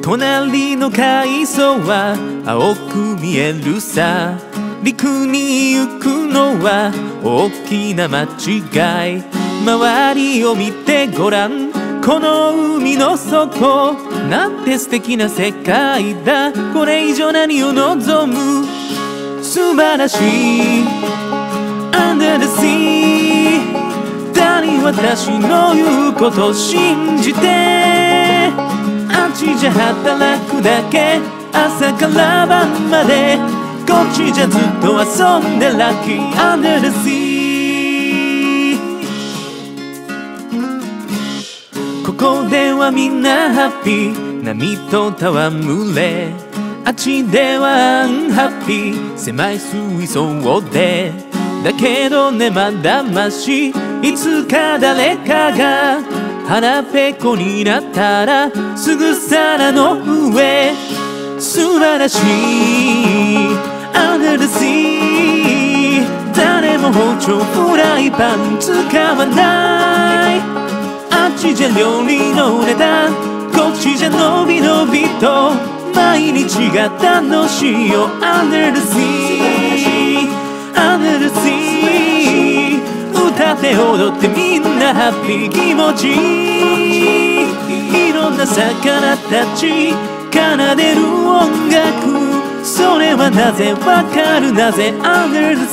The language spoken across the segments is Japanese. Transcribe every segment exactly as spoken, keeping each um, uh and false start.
隣の海藻は青く見えるさ。陸に行くのは大きな間違い。周りを見てごらん、この海の底なんて素敵な世界だ。これ以上何を望む。素晴らしい Under the sea。 誰私の言うこと信じて、あっちじゃ働くだけ、朝から晩まで。こっちじゃずっと遊んでラッキー Under the sea。 ここではみんなハッピー、波と戯れ。あっちではアンハッピー、狭い水槽で。だけどねまだまし、いつか誰かが腹ペコになったらすぐさらの上。素晴らしい Under the sea。 誰も包丁フライパン使わない。あっちじゃ料理のネタ、こっちじゃのびのびと毎日が楽しいよ Under the sea Under the sea。 歌って踊ってみんなハッピー気持ちいい。いろんな魚たち奏でる音楽、それはなぜわかるなぜ Under the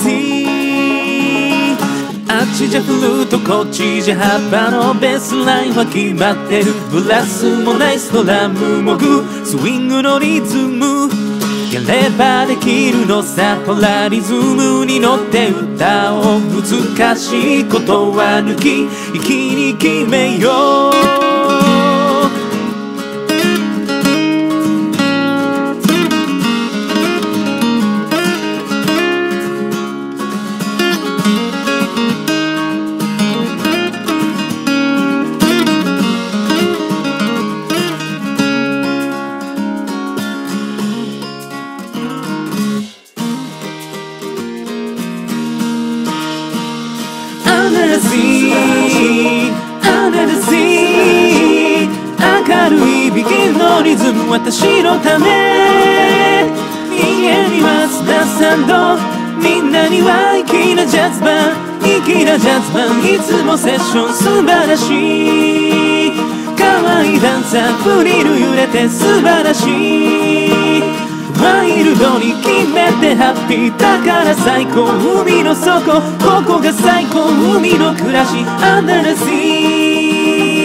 sea。 あっちじゃフルートこっちじゃ葉っぱのベースラインは決まってる。ブラスもナイスドラムもグー、スイングのリズムやればできるのさ。ほらリズムに乗って歌おう。難しいことは抜き一気に決めよう。Under the sea Under the sea。 明るいビギンのリズム私のため。家にはスタサンド、みんなには粋なジャズバン。粋なジャズバンいつもセッション素晴らしい。可愛いダンサーフリル揺れて素晴らしい。ワイルドに決めてハッピーだから最高。海の底ここが最高、海の暮らし Under the sea。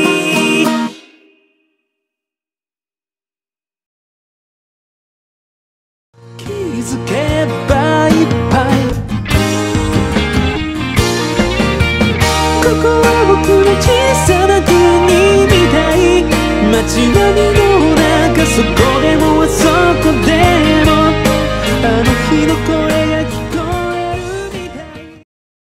気づけばいっぱい、ここは僕の小さな国みたい。街並みの中そこでもあそこでもあの日の声が聞こえるみたい。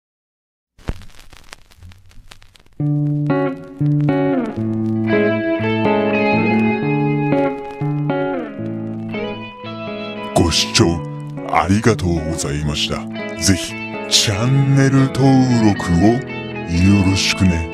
ご視聴ありがとうございました。ぜひチャンネル登録をよろしくね。